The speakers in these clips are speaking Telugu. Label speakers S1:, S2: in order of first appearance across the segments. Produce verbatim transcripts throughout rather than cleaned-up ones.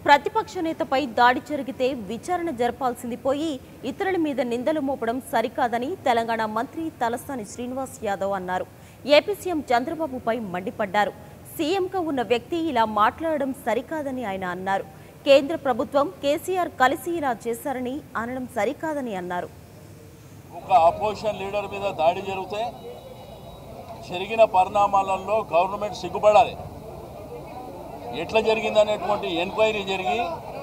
S1: ప్రతిపక్ష నేతపై దాడి జరిగితే విచారణ జరపాల్సింది పోయి ఇతరుల మీద నిందలు మోపడం సరికాదని తెలంగాణ మంత్రి తలసాని శ్రీనివాస్ యాదవ్ అన్నారు. ఏపీ సీఎం చంద్రబాబుపై మండిపడ్డారు. సీఎంగా ఉన్న వ్యక్తి ఇలా మాట్లాడడం సరికాదని ఆయన అన్నారు. కేంద్ర ప్రభుత్వం కేసీఆర్ కలిసి ఇలా చేశారని అనడం సరికాదని అన్నారు.
S2: ఒక అపోజిషన్ లీడర్ మీద దాడి జరిగితే జరిగిన పరిణామాలలో గవర్నమెంట్ సిగ్గుపడాలి. ఎట్లా జరిగిందనేటువంటి ఎంక్వైరీ జరిగి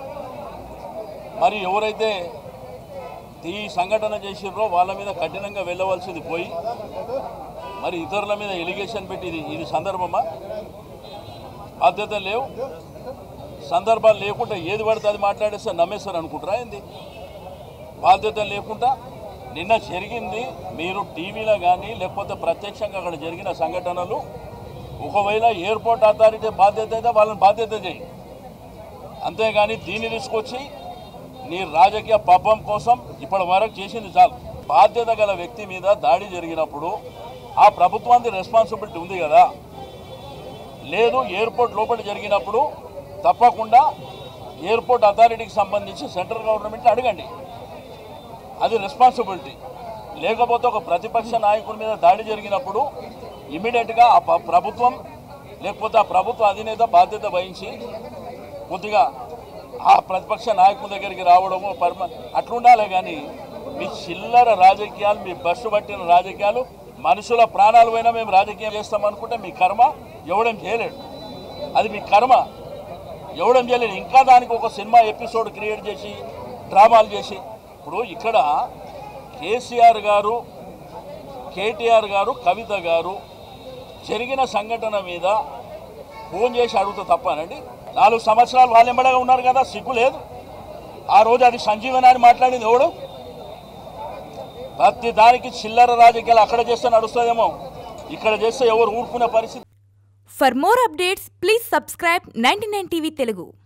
S2: మరి ఎవరైతే ఈ సంఘటన చేసిర్రో వాళ్ళ మీద కఠినంగా వెళ్ళవలసింది పోయి మరి ఇతరుల మీద ఎలిగేషన్ పెట్టి ఇది ఇది సందర్భమా? బాధ్యత లేవు. సందర్భాలు లేకుండా ఏది పడితే అది మాట్లాడేస్తే నమ్మేస్తారు అనుకుంటారా ఏంది? బాధ్యత లేకుండా నిన్న జరిగింది మీరు టీవీలో కానీ లేకపోతే ప్రత్యక్షంగా అక్కడ జరిగిన సంఘటనలు ఒకవేళ ఎయిర్పోర్ట్ అథారిటీ బాధ్యత అయితే వాళ్ళని బాధ్యత చేయి, అంతేగాని దీన్ని తీసుకొచ్చి నీ రాజకీయ పబ్బం కోసం ఇప్పటి వరకు చేసింది చాలు. బాధ్యత గల వ్యక్తి మీద దాడి జరిగినప్పుడు ఆ ప్రభుత్వానికి రెస్పాన్సిబిలిటీ ఉంది కదా. లేదు ఎయిర్పోర్ట్ లోపల జరిగినప్పుడు తప్పకుండా ఎయిర్పోర్ట్ అథారిటీకి సంబంధించి సెంట్రల్ గవర్నమెంట్ని అడగండి, అది రెస్పాన్సిబిలిటీ. లేకపోతే ఒక ప్రతిపక్ష నాయకుడి మీద దాడి జరిగినప్పుడు ఇమీడియట్గా ఆ ప్రభుత్వం లేకపోతే ఆ ప్రభుత్వ అధినేత బాధ్యత వహించి కొద్దిగా ఆ ప్రతిపక్ష నాయకుడి దగ్గరికి రావడము పర్మ అట్లుండాలి. కానీ మీ చిల్లర రాజకీయాలు, మీ బస్సు పట్టిన రాజకీయాలు, మనుషుల ప్రాణాలు పోయినా మేము రాజకీయం చేస్తామనుకుంటే మీ కర్మ ఎవడం చేయలేడు. అది మీ కర్మ ఎవడం చేయలేడు. ఇంకా దానికి ఒక సినిమా ఎపిసోడ్ క్రియేట్ చేసి డ్రామాలు చేసి ఇప్పుడు ఇక్కడ కేసీఆర్ గారు, కేటీఆర్ గారు, కవిత గారు జరిగిన సంఘటన మీద ఫోన్ చేసి అడుగుతా తప్పనండి? నాలుగు సంవత్సరాలు వాళ్ళు ఎంబడగా ఉన్నారు కదా, సిగ్గు లేదు? ఆ రోజు అది సంజీవని అని మాట్లాడింది ఎవడు? ప్రతి దానికి చిల్లర రాజకీయాలు అక్కడ చేస్తే నడుస్తుందేమో, ఇక్కడ చేస్తే ఎవరు ఊరుకునే పరిస్థితి.
S3: For more updates please subscribe ninety nine TV Telugu.